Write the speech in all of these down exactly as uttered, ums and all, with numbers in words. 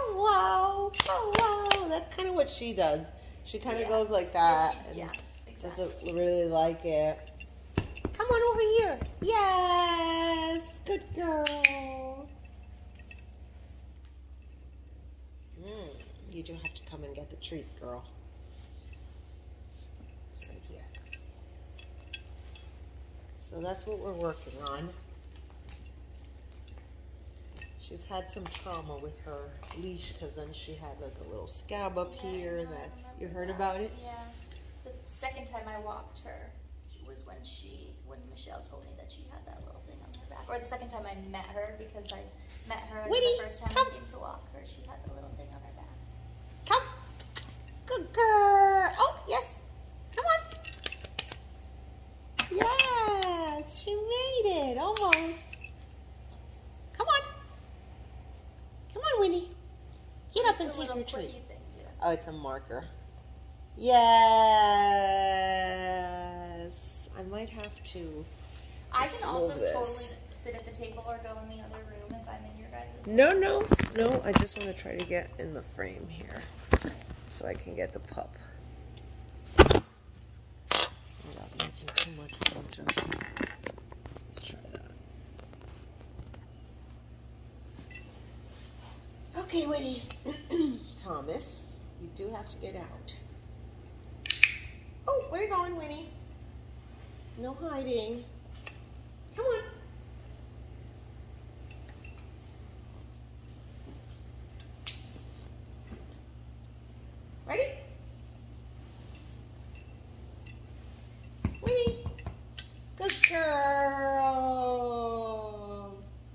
hello, hello. That's kind of what she does. She kind of yeah. goes like that. Yeah, she, yeah exactly. Doesn't really like it. Come on over here. Yes, good girl. Mm, you do have to come and get the treat, girl. It's right here. So that's what we're working on. She's had some trauma with her leash because then she had like a little scab up yeah, here that you heard that. about it? Yeah. The second time I walked her was when she, when Michelle told me that she had that little thing on her back. Or the second time I met her, because I met her Winnie, the first time come. I came to walk her, she had the little thing on her back. Come. Good girl. Oh, yes. Come on. Yes, she made it. Almost. Come on. Come on, Winnie. Get What's up and take your treat. Thing, oh, it's a marker. Yes. I might have to I can also this. totally sit at the table or go in the other room if I'm in your guys' room. No, no, no. I just want to try to get in the frame here so I can get the pup. Without making too much of an adjustment. Let's try that. Okay, Winnie. Thomas, you do have to get out. Oh, where are you going, Winnie? No hiding. Come on. Ready? Winnie. Good girl.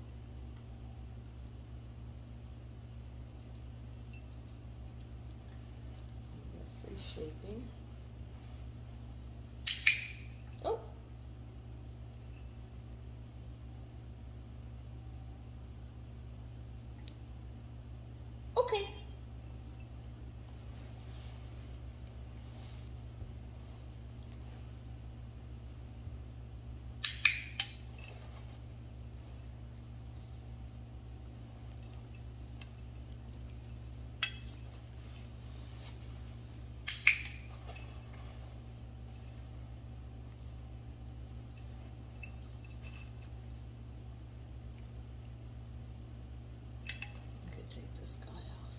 Free shaping. Oh. Okay. Take this guy off.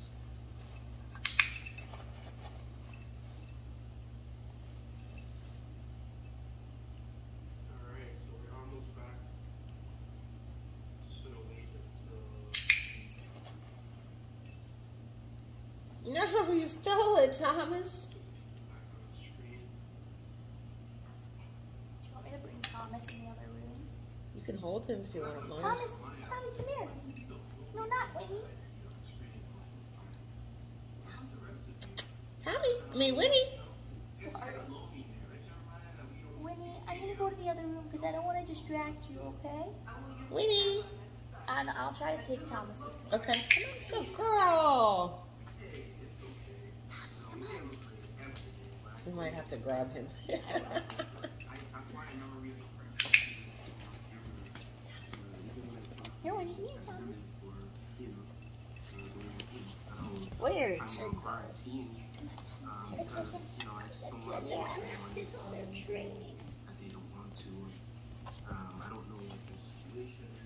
Alright, so we're almost back. Just gonna wait until... No, you stole it, Thomas. Do you want me to bring Thomas in the other room? You can hold him if you want to mind. Thomas, Tommy, come here. No, not Winnie. Tommy, I mean Winnie. Sorry. Winnie, I'm gonna go to the other room because I don't want to distract you, okay? Winnie. And I'll try to take Thomas with me. Okay. Good girl. Tommy, come on. We might have to grab him. Here, Winnie, here, Tommy. Where is your because, you know, I just don't want to yeah, this is their training. They don't want to. Um, I don't know what the situation is.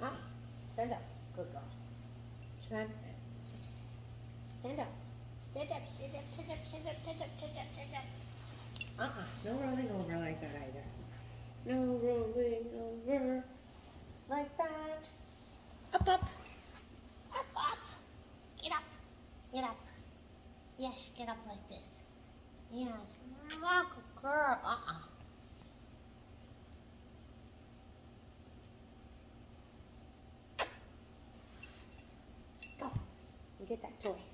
Uh, stand up. Good girl. Stand, stand up. Stand up, stand up, stand up, stand up, stand up, stand up, stand up. Uh-uh. No rolling over like that either. No rolling over like that. Up, up. Up, up. Get up. Get up. Yes, get up like this. Yes. Oh, good girl. Uh-uh. Go. And get that toy.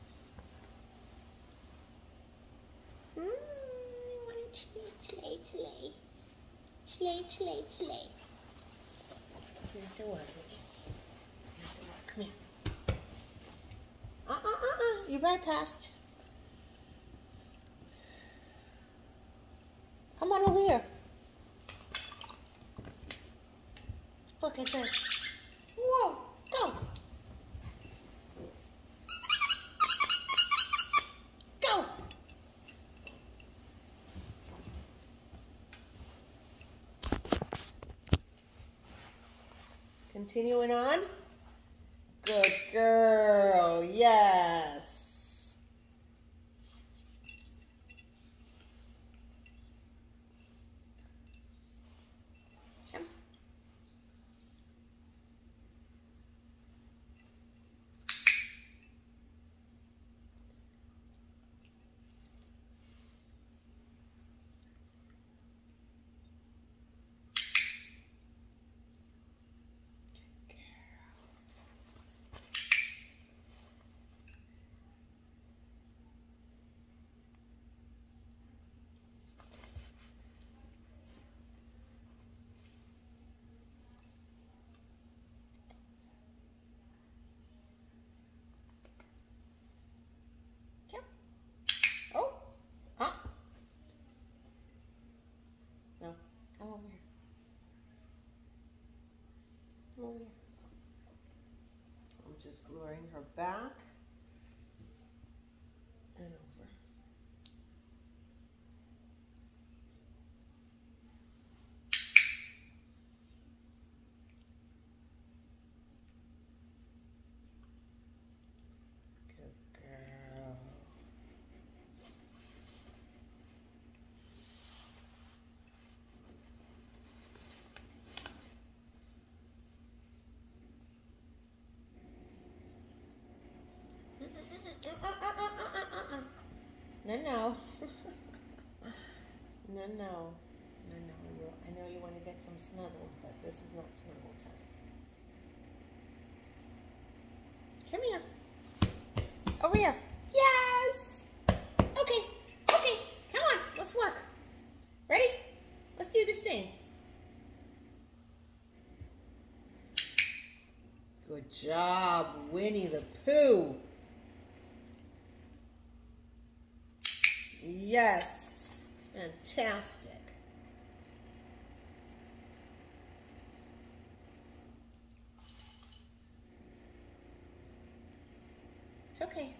Hmm. You want to play, play, play. Play, play, play. You have to work with it. You have to work. Come here. Uh-uh-uh-uh. You bypassed. Come on over here. Look at this. Whoa, go. Go. Continuing on. Good girl. Yes. Come. Oh, huh? No, come over here. Come over here. I'm just luring her back and over. Good girl. No, no. No, no. No, no. You, I know you want to get some snuggles, but this is not snuggle time. Come here. Over here. Yes! Okay. Okay. Come on. Let's work. Ready? Let's do this thing. Good job, Winnie the Pooh. Yes, fantastic. It's okay.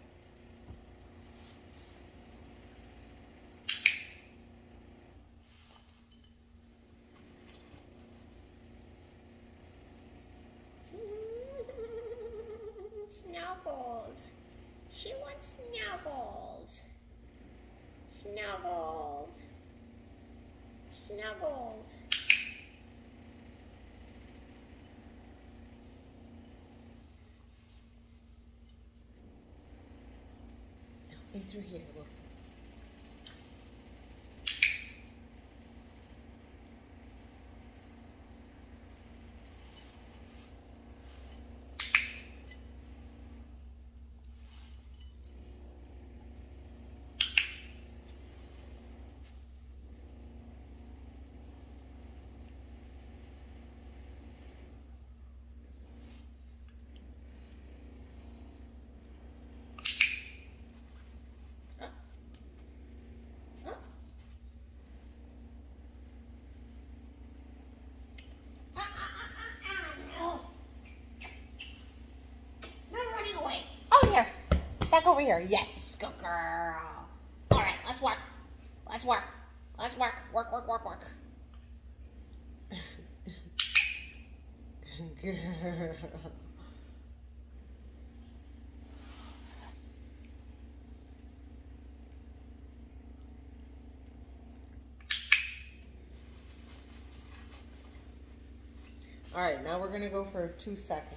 Snuggles. She wants snuggles. Snuggles. Snuggles. No, in through here, look. Back over here. Yes, good girl. All right, let's work. Let's work. Let's work. Work, work, work, work. Good girl. All right, now we're gonna go for two seconds.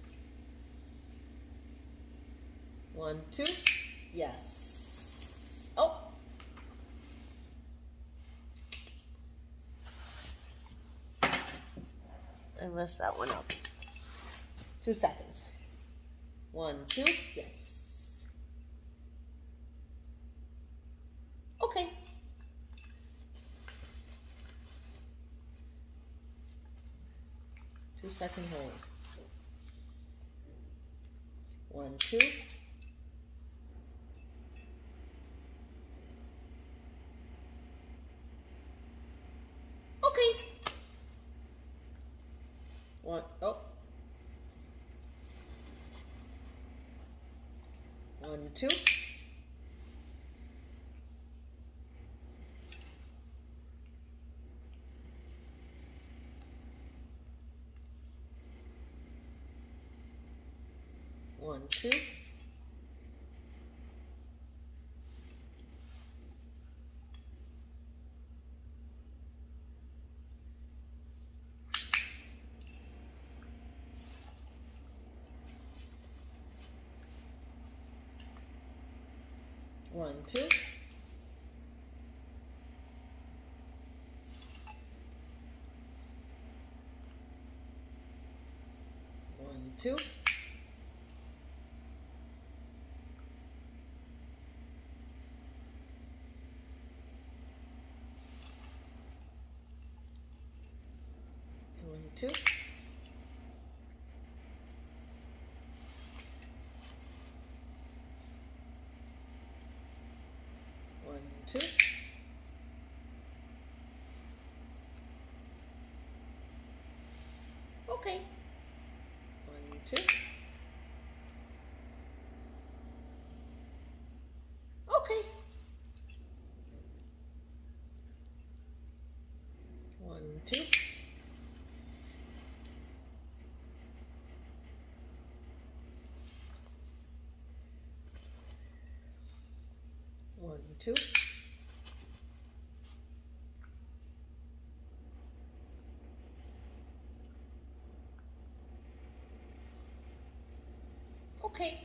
One, two, yes. Oh. I messed that one up. Two seconds. One, two, yes. Okay. Two second hold. One, two. Okay. One, oh. One, two. One, two. One, two. One, two. One, two. One, two. Okay. One, two. Okay. One, two. One, two. Okay.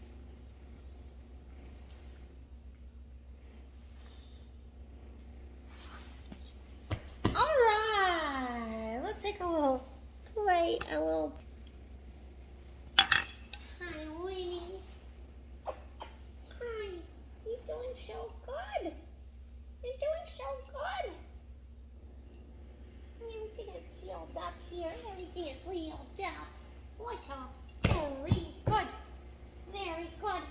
All right. Let's take a little play, a little. Hi, Winnie. Hi. You're doing so good. You're doing so good. Everything is healed up here. Everything is healed up. What's up? Very good. Very good.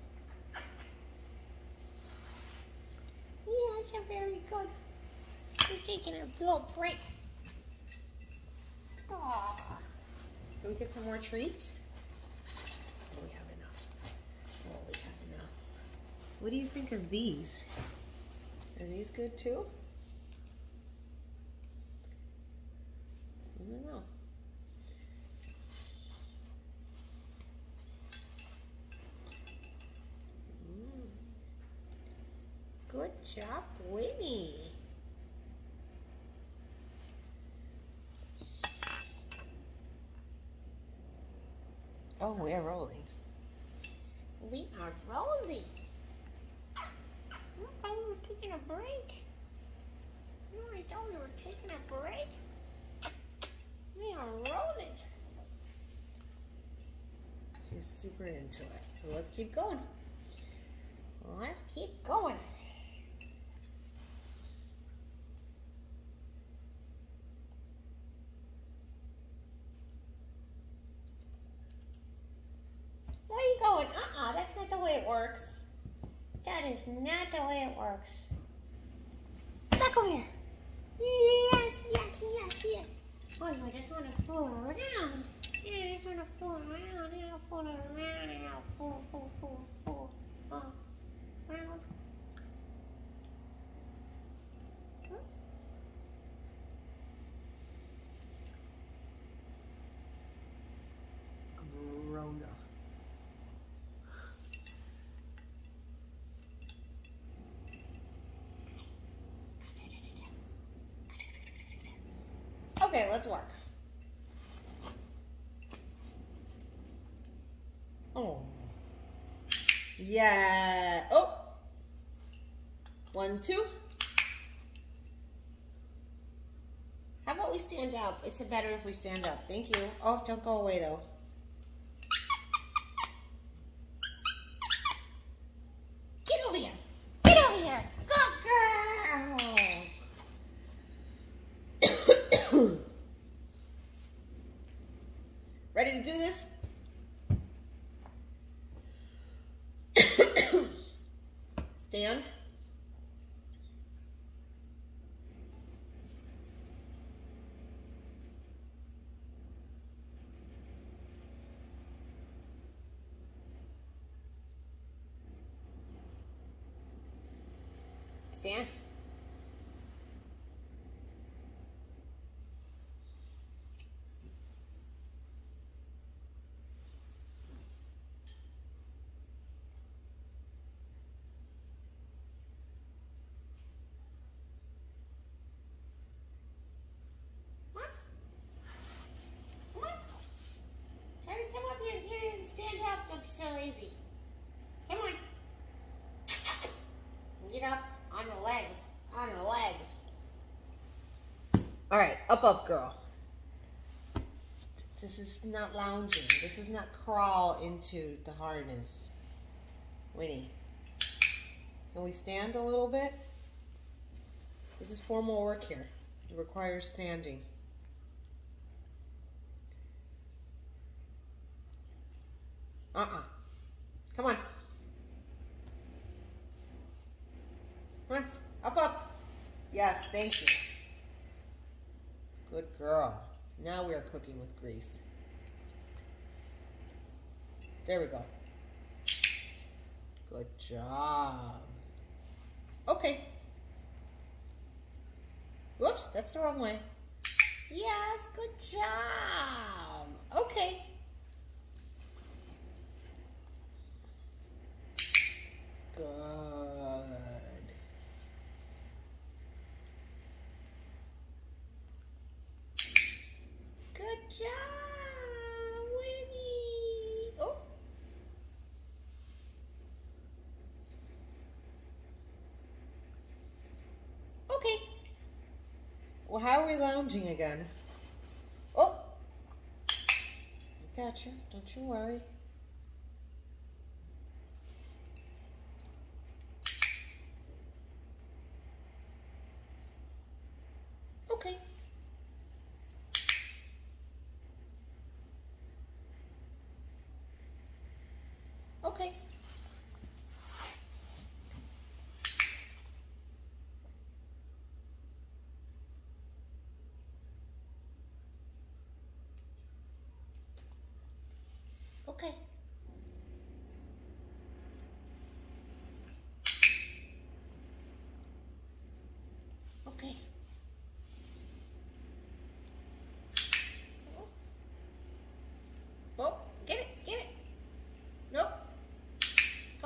Yes, you're very good. We're taking a little break. Aww. Can we get some more treats? Oh, we have enough. Oh, we have enough. What do you think of these? Are these good too? I don't know. Mm. Good job, Winnie. Oh, we're rolling. We are rolling. I thought we were taking a break. No, I thought we were taking a break. We are rolling. She's super into it. So let's keep going. Let's keep going. Where are you going? Uh-uh, that's not the way it works. That is not the way it works. Back over here. Yes, yes, yes, yes. Oh, I just want to fool around. Yeah, I just want to fool around. Yeah, I'll fool around and I'll fool, fool, fool, fool. Oh, around. Huh? let's work. Oh. Yeah. Oh. One, two. How about we stand up? It's better if we stand up. Thank you. Oh, don't go away though. Get over here. Get over here. Good girl. Ready to do this? Stand. Stand. Stand up, don't be so lazy. Come on. Get up on the legs, on the legs. All right, up, up, girl. This is not lounging. This is not crawl into the harness. Winnie, can we stand a little bit? This is formal work here. It requires standing. Uh-uh. Come on. Once. Up, up. Yes, thank you. Good girl. Now we are cooking with grease. There we go. Good job. Okay. Whoops, that's the wrong way. Yes, good job. Okay. Good. Good job, Winnie. Oh. Okay. Well, how are we lounging again? Oh. I got you. Don't you worry. Okay. Okay. Okay. Okay. Oh, get it, get it. Nope. Good.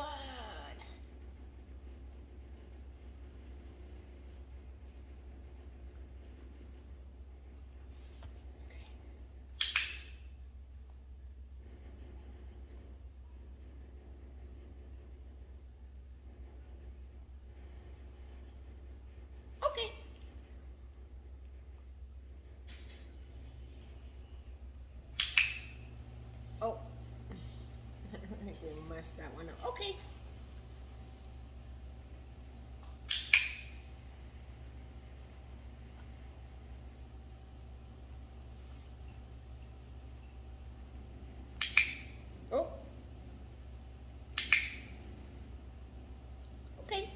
Okay. Oh. I think we messed that one up. Okay. Oh. Okay.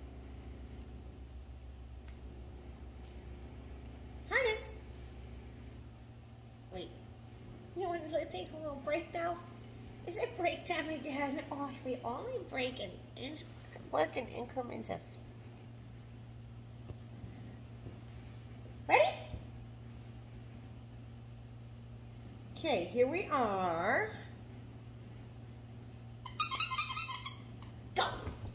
Harness. Wait. You want to take a little break now? Is it break time again? Oh, we only break in, in work in increments of. Ready? Okay, here we are. Go!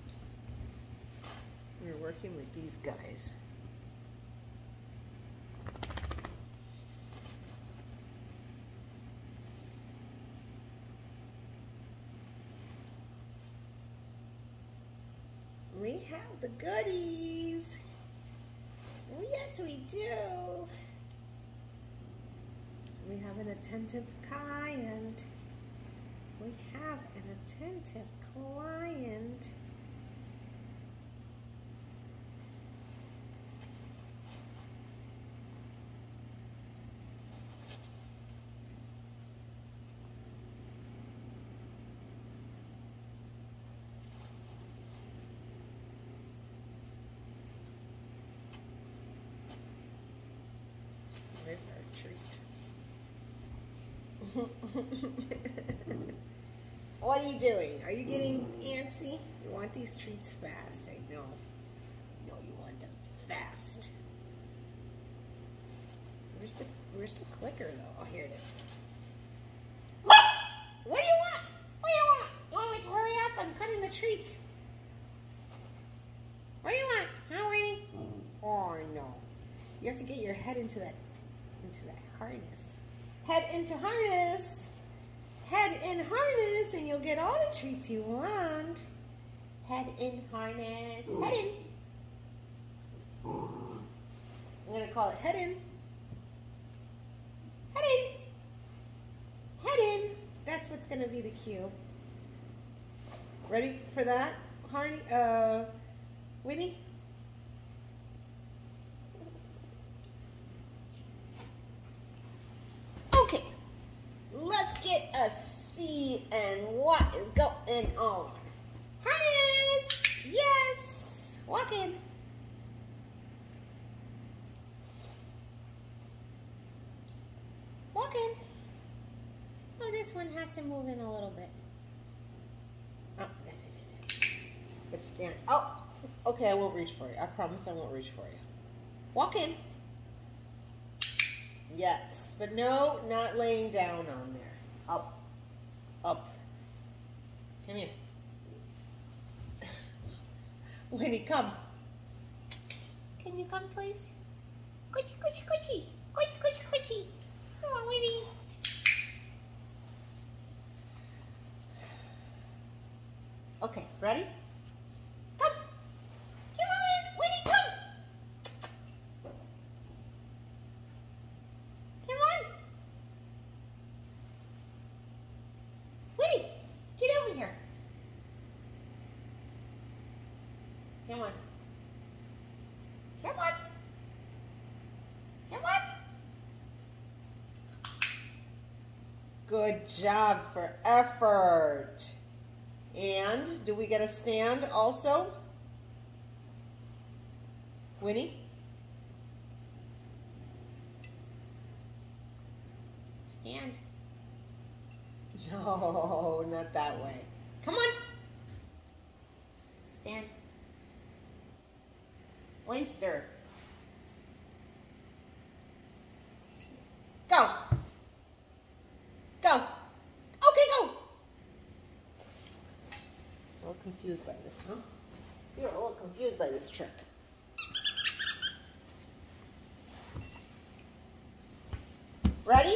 We're working with these guys. We have the goodies. Oh, yes, we do. We have an attentive client. We have an attentive client. Where's our treat? What are you doing? Are you getting antsy? You want these treats fast, I know. No, you want them fast. Where's the where's the clicker though? Oh, here it is. What? What do you want? What do you want? You want me to hurry up? I'm cutting the treats. What do you want? Huh, Winnie? Oh no. You have to get your head into that into that harness. Head into harness. Head in harness and you'll get all the treats you want. Head in harness. Head in. I'm going to call it head in. Head in. Head in. That's what's going to be the cue. Ready for that, Harney? Uh, Winnie? Okay. Let's get a see and what is going on. Harness! Yes! Walk in. Walk in. Oh, this one has to move in a little bit. Oh, but stand. Oh, okay, I won't reach for you. I promise I won't reach for you. Walk in. Yes, but no, not laying down on there. Up, up. Come here. Winnie, come. Can you come, please? Coochie, coochie, coochie. Coochie, coochie, coochie. Come on, Winnie. Okay, ready? Come. Come on, Winnie, come. Come on. Winnie, get over here. Come on. Come on. Come on. Good job for effort. And do we get a stand also? Winnie? Stand. No, not that way. Come on. Stand. Winster. Go. Go. Okay, go. A little confused by this, huh? You're a little confused by this trick. Ready?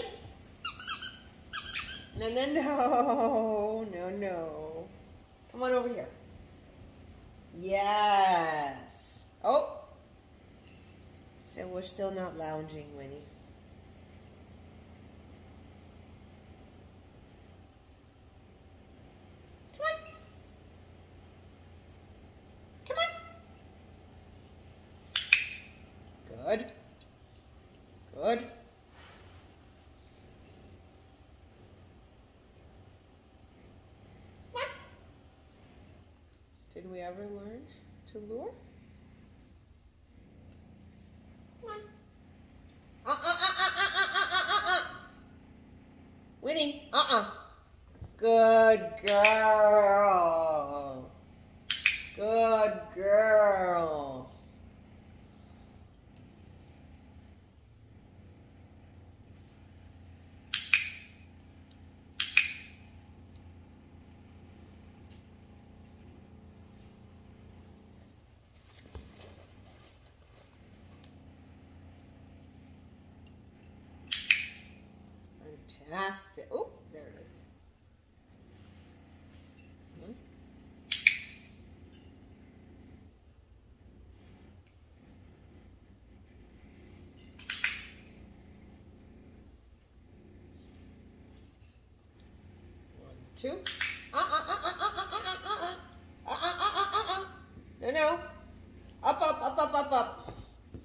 No, no, no, no, no. Come on over here. Yes. Oh. So we're still not lounging, Winnie. Come on. Come on. Good. Good. What? Did we ever learn to lure? Come on. Uh, uh, uh, uh, uh, uh, uh, uh, uh. Winnie, uh-uh. Good girl. Good girl. Fantastic. Oh, there it is. Hmm. two. Uh, uh, uh, uh, uh, uh, uh, uh, uh. Uh, uh, uh, uh, uh, uh. No, no. Up, up, up, up, up, up.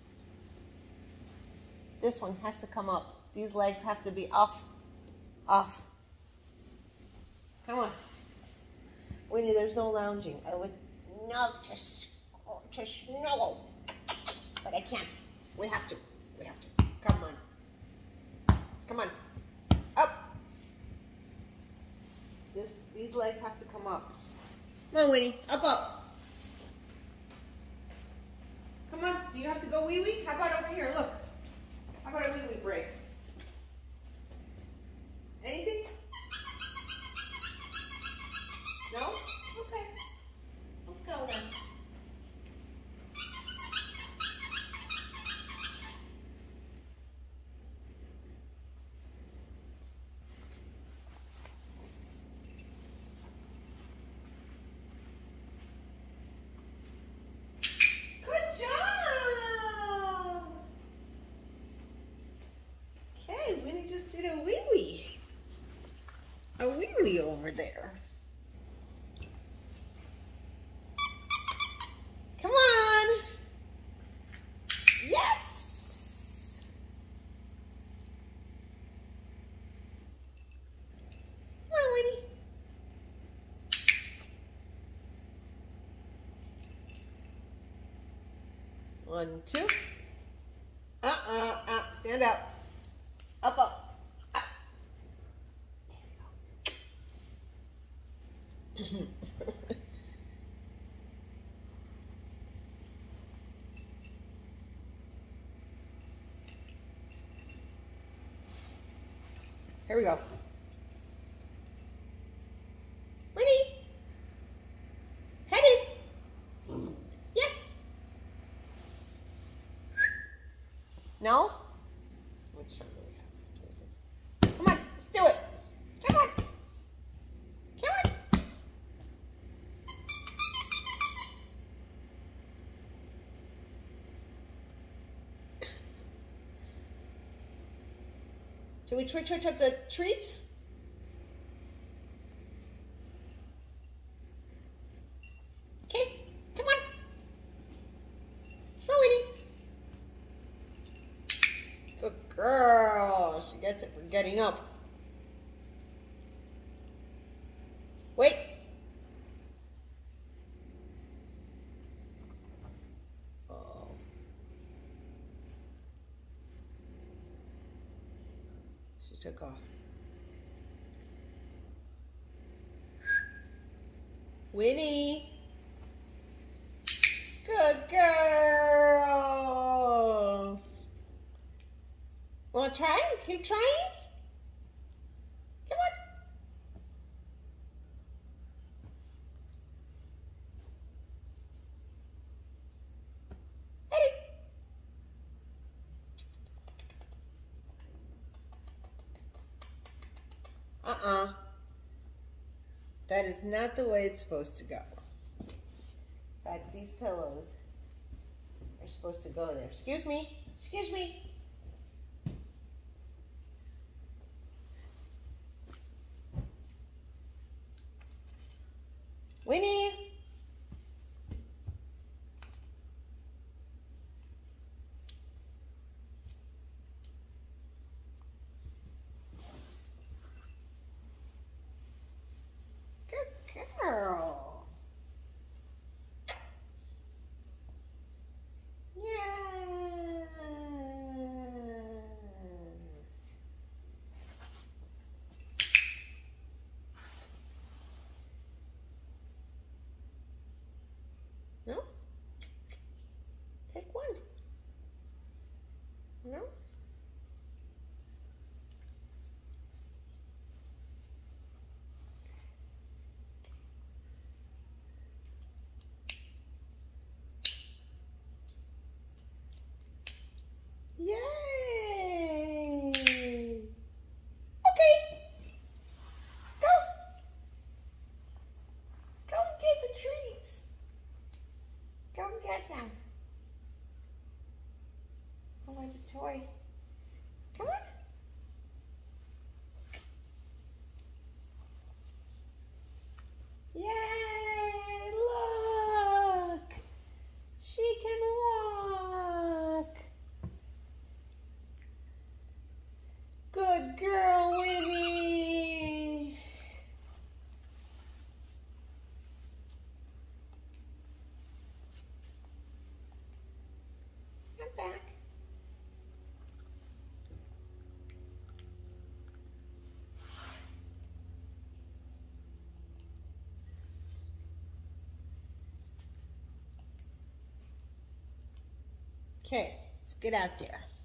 This one has to come up. These legs have to be off. Off. Come on. Winnie, there's no lounging. I would love to, to snuggle, but I can't. We have to. We have to. Come on. Come on. Up. This, these legs have to come up. Come on, Winnie. Up, up. Come on. Do you have to go wee-wee? How about over here? Look. How about a wee-wee break? Anything? No? Okay. Let's go then. Good job! Okay, Winnie just did a wee-wee. A wee-wee over there. Come on. Yes. Come on, Winnie. One, two. Uh-uh, uh, stand up. Up, up. Up. There we go. Here we go. Winnie. Headed. Yes. No? Which one do we have? twenty-six. Come on, let's do it. Come on. Come on. Should we twitch twitch up the treats? Okay, come on. Come on, Winnie. Good girl. She gets it for getting up. Wait. Oh. She took off. Winnie. Good girl. Want to try? Keep trying. Come on. Ready. Uh-uh. That is not the way it's supposed to go. In fact, these pillows are supposed to go there. Excuse me. Excuse me. Winnie. Good girl. Yes. No? Take one. No? Yay! Okay. Go. Go get the treats. Go get them. I want a toy. Come on. Okay, let's get out there.